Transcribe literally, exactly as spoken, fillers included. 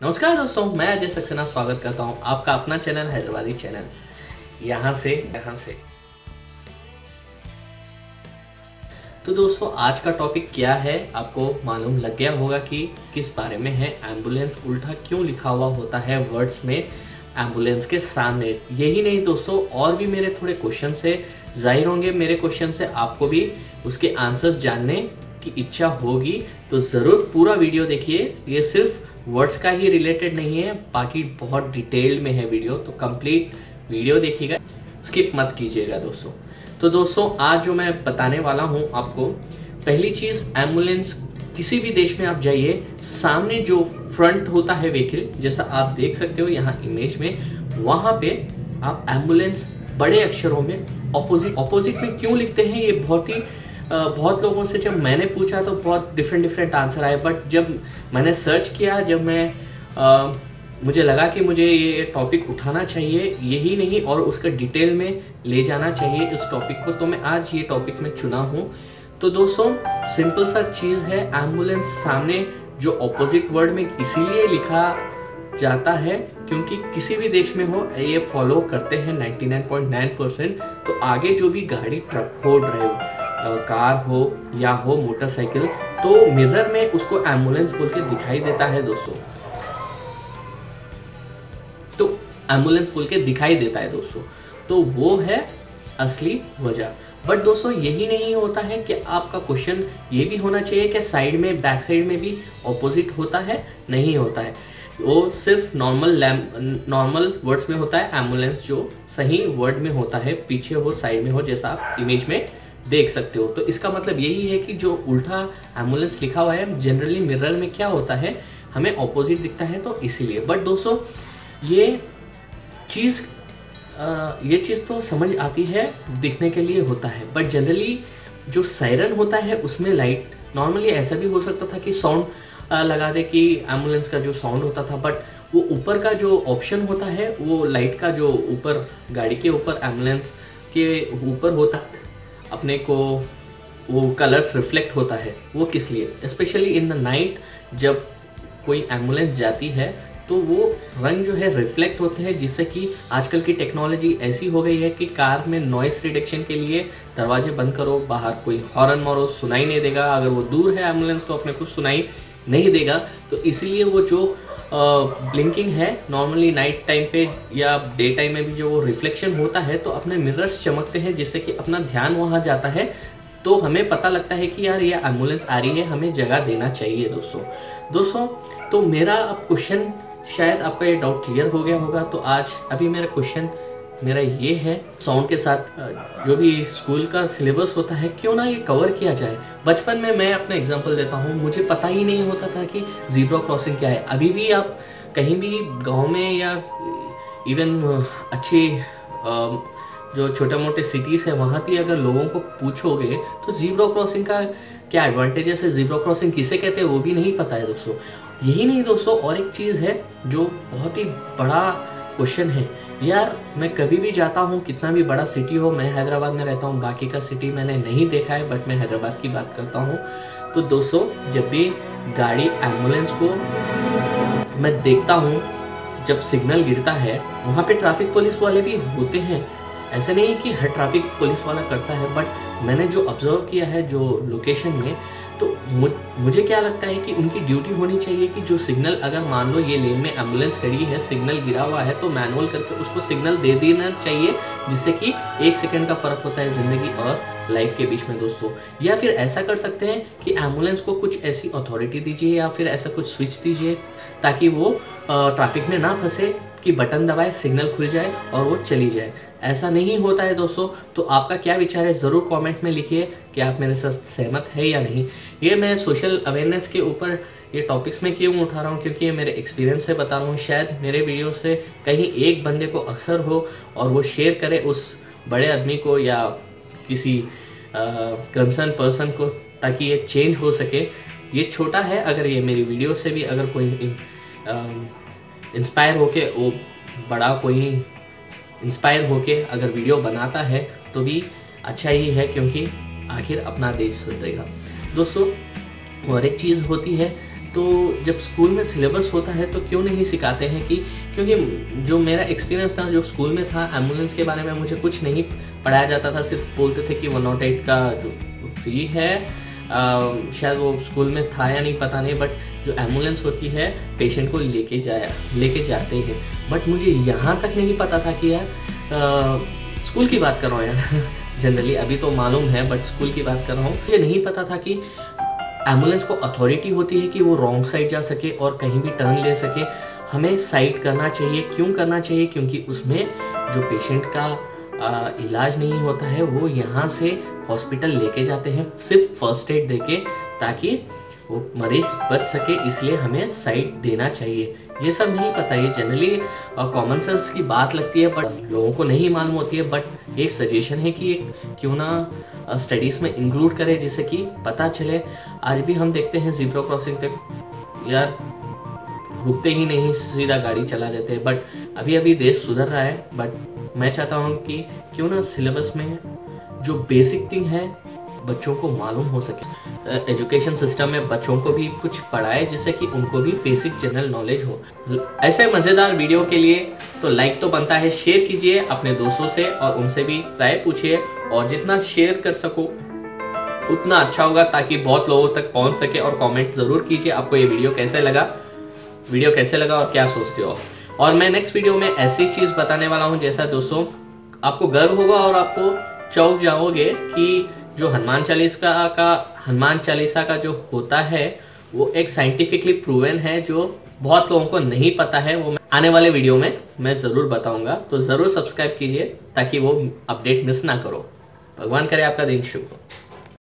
नमस्कार दोस्तों, मैं अजय सक्सेना स्वागत करता हूं आपका अपना चैनल हैदराबादी चैनल। यहां से यहां से तो दोस्तों, आज का टॉपिक क्या है आपको मालूम लग गया होगा कि किस बारे में है। एम्बुलेंस उल्टा क्यों लिखा हुआ होता है वर्ड्स में एम्बुलेंस के सामने। यही नहीं दोस्तों, और भी मेरे थोड़े क्वेश्चन है। जाहिर होंगे मेरे क्वेश्चन से आपको भी उसके आंसर्स जानने की इच्छा होगी, तो ज़रूर पूरा वीडियो देखिए। ये सिर्फ वर्ड्स का ही रिलेटेड नहीं है, बाकी बहुत डिटेल्ड में है वीडियो, तो कंप्लीट वीडियो देखिएगा, स्किप मत कीजिएगा दोस्तों। तो दोस्तों, आज जो मैं बताने वाला हूं आपको, पहली चीज़, एम्बुलेंस किसी भी देश में आप जाइए, सामने जो फ्रंट होता है व्हीकल, जैसा आप देख सकते हो यहाँ इमेज में, वहाँ पे आप एम्बुलेंस बड़े अक्षरों में ऑपोजिट ऑपोजिट में क्यों लिखते हैं, ये बहुत ही बहुत लोगों से जब मैंने पूछा तो बहुत डिफरेंट डिफरेंट आंसर आए। बट जब मैंने सर्च किया, जब मैं आ, मुझे लगा कि मुझे ये टॉपिक उठाना चाहिए, यही नहीं और उसका डिटेल में ले जाना चाहिए इस टॉपिक को, तो मैं आज ये टॉपिक में चुना हूँ। तो दोस्तों, सिंपल सा चीज़ है, एम्बुलेंस सामने जो ऑपोजिट वर्ड में इसीलिए लिखा जाता है क्योंकि किसी भी देश में हो ये फॉलो करते हैं निन्यानवे पॉइंट नौ परसेंट। तो आगे जो भी गाड़ी, ट्रक हो, ड्राइव कार हो या हो मोटरसाइकिल, तो मिरर में उसको एम्बुलेंस बोल के दिखाई देता है दोस्तों। तो एम्बुलेंस बोल के दिखाई देता है दोस्तों, तो वो है असली वजह। बट दोस्तों, यही नहीं होता है कि आपका क्वेश्चन ये भी होना चाहिए कि साइड में, बैक साइड में भी ऑपोजिट होता है, नहीं होता है। वो सिर्फ नॉर्मल नॉर्मल वर्ड्स में होता है। एम्बुलेंस जो सही वर्ड में होता है, पीछे हो, साइड में हो, जैसा आप इमेज में देख सकते हो। तो इसका मतलब यही है कि जो उल्टा एम्बुलेंस लिखा हुआ है, जनरली मिरर में क्या होता है, हमें ऑपोजिट दिखता है, तो इसीलिए। बट दोस्तों, ये चीज़ ये चीज़ तो समझ आती है, दिखने के लिए होता है। बट जनरली जो सायरन होता है उसमें लाइट, नॉर्मली ऐसा भी हो सकता था कि साउंड लगा दे कि एम्बुलेंस का जो साउंड होता था, बट वो ऊपर का जो ऑप्शन होता है, वो लाइट का जो ऊपर गाड़ी के ऊपर, एम्बुलेंस के ऊपर होता है, अपने को वो कलर्स रिफ्लेक्ट होता है। वो किस लिए, स्पेशली इन द नाइट जब कोई एम्बुलेंस जाती है तो वो रंग जो है रिफ्लेक्ट होते हैं, जिससे कि आजकल की टेक्नोलॉजी ऐसी हो गई है कि कार में नॉइस रिडक्शन के लिए दरवाजे बंद करो, बाहर कोई हॉर्न मारो, सुनाई नहीं देगा। अगर वो दूर है एम्बुलेंस तो अपने को सुनाई नहीं देगा। तो इसलिए वो जो ब्लिंकिंग है नॉर्मली नाइट टाइम पे या डे टाइम में भी जो वो रिफ्लेक्शन होता है, तो अपने मिरर्स चमकते हैं, जिससे कि अपना ध्यान वहाँ जाता है, तो हमें पता लगता है कि यार ये एम्बुलेंस आ रही है, हमें जगह देना चाहिए दोस्तों। दोस्तों, तो मेरा अब क्वेश्चन, शायद आपका ये डाउट क्लियर हो गया होगा। तो आज अभी मेरा क्वेश्चन मेरा ये है, साउंड के साथ जो भी स्कूल का सिलेबस होता है, क्यों ना ये कवर किया जाए। बचपन में, मैं अपना एग्जांपल देता हूँ, मुझे पता ही नहीं होता था कि ज़ीब्रा क्रॉसिंग क्या है। अभी भी आप कहीं भी गांव में या इवन अच्छी जो छोटे मोटे सिटीज़ है, वहाँ भी अगर लोगों को पूछोगे तो ज़ीब्रा क्रॉसिंग का क्या एडवांटेजेस है, ज़ीब्रा क्रॉसिंग किसे कहते हैं, वो भी नहीं पता है दोस्तों। यही नहीं दोस्तों, और एक चीज़ है जो बहुत ही बड़ा क्वेश्चन है यार। मैं कभी भी जाता हूँ, कितना भी बड़ा सिटी हो, मैं हैदराबाद में रहता हूँ, बाकी का सिटी मैंने नहीं देखा है, बट मैं हैदराबाद की बात करता हूँ। तो दोस्तों, जब भी गाड़ी, एम्बुलेंस को मैं देखता हूँ, जब सिग्नल गिरता है, वहाँ पे ट्रैफिक पुलिस वाले भी होते हैं। ऐसा नहीं है कि हर ट्रैफिक पुलिस वाला करता है, बट मैंने जो ऑब्जर्व किया है जो लोकेशन में, तो मुझे क्या लगता है कि उनकी ड्यूटी होनी चाहिए कि जो सिग्नल, अगर मान लो ये लेन में एम्बुलेंस खड़ी है, सिग्नल गिरा हुआ है, तो मैनुअल करके उसको सिग्नल दे देना चाहिए, जिससे कि एक सेकंड का फर्क होता है ज़िंदगी और लाइफ के बीच में दोस्तों। या फिर ऐसा कर सकते हैं कि एम्बुलेंस को कुछ ऐसी अथॉरिटी दीजिए या फिर ऐसा कुछ स्विच दीजिए, ताकि वो ट्रैफिक में ना फंसे, कि बटन दबाए, सिग्नल खुल जाए और वो चली जाए। ऐसा नहीं होता है दोस्तों। तो आपका क्या विचार है, ज़रूर कमेंट में लिखिए कि आप मेरे साथ सहमत है या नहीं। ये मैं सोशल अवेयरनेस के ऊपर ये टॉपिक्स में क्यों उठा रहा हूँ, क्योंकि ये मेरे एक्सपीरियंस से बता रहा हूँ। शायद मेरे वीडियो से कहीं एक बंदे को अक्सर हो और वो शेयर करे उस बड़े आदमी को या किसी कंसर्न पर्सन को, ताकि ये चेंज हो सके। ये छोटा है, अगर ये मेरी वीडियो से भी अगर कोई इंस्पायर होके, वो बड़ा कोई इंस्पायर होके अगर वीडियो बनाता है तो भी अच्छा ही है, क्योंकि आखिर अपना देश सुधरेगा दोस्तों। और एक चीज़ होती है, तो जब स्कूल में सिलेबस होता है तो क्यों नहीं सिखाते हैं कि, क्योंकि जो मेरा एक्सपीरियंस था जो स्कूल में था, एम्बुलेंस के बारे में मुझे कुछ नहीं पढ़ाया जाता था। सिर्फ बोलते थे कि वन नॉट एट का जो फ्री है, आ, शायद वो स्कूल में था या नहीं पता नहीं, बट जो एम्बुलेंस होती है पेशेंट को लेके जाया लेके जाते हैं। बट मुझे यहाँ तक नहीं पता था कि यार आ, स्कूल की बात कर रहा हूँ यार जनरली अभी तो मालूम है, बट स्कूल की बात कर रहा हूँ। मुझे नहीं पता था कि एम्बुलेंस को अथॉरिटी होती है कि वो रॉन्ग साइड जा सके और कहीं भी टर्न ले सके। हमें साइड करना चाहिए। क्यों करना चाहिए? क्योंकि उसमें जो पेशेंट का आ, इलाज नहीं होता है वो यहाँ से हॉस्पिटल लेके जाते हैं सिर्फ फर्स्ट एड देके, ताकि वो मरीज बच सके। इसलिए हमें साइड देना चाहिए। ये सब नहीं पता, ये जनरली कॉमन सेंस की बात लगती है, बट लोगों को नहीं मालूम होती है। बट एक सजेशन है कि क्यों ना स्टडीज़ में इंक्लूड करें, जिससे कि पता चले। आज भी हम देखते हैं ज़ीब्रा क्रॉसिंग पे यार रुकते ही नहीं, सीधा गाड़ी चला देते हैं। बट अभी अभी देश सुधर रहा है, बट मैं चाहता हूँ कि क्यों ना सिलेबस में जो बेसिक थिंग है बच्चों को मालूम हो सके। एजुकेशन सिस्टम में बच्चों को भी कुछ पढ़ाए जिससे कि उनको भी बेसिक जनरल नॉलेज हो। ऐसे मज़ेदार वीडियो के लिए तो लाइक तो बनता है, शेयर कीजिए अपने दोस्तों से और उनसे भी राय पूछिए, और जितना शेयर कर सको उतना अच्छा होगा, ताकि बहुत लोगों तक पहुंच सके। और कमेंट ज़रूर कीजिए आपको ये वीडियो कैसे लगा वीडियो कैसे लगा और क्या सोचते हो। और मैं नेक्स्ट वीडियो में ऐसी चीज़ बताने वाला हूँ जैसा दोस्तों आपको गर्व होगा और आपको चौंक जाओगे कि जो हनुमान चालीसा का हनुमान चालीसा का जो होता है वो एक साइंटिफिकली प्रूवन है, जो बहुत लोगों को नहीं पता है। वो आने वाले वीडियो में मैं ज़रूर बताऊंगा, तो ज़रूर सब्सक्राइब कीजिए ताकि वो अपडेट मिस ना करो। भगवान करे आपका दिन शुभ हो।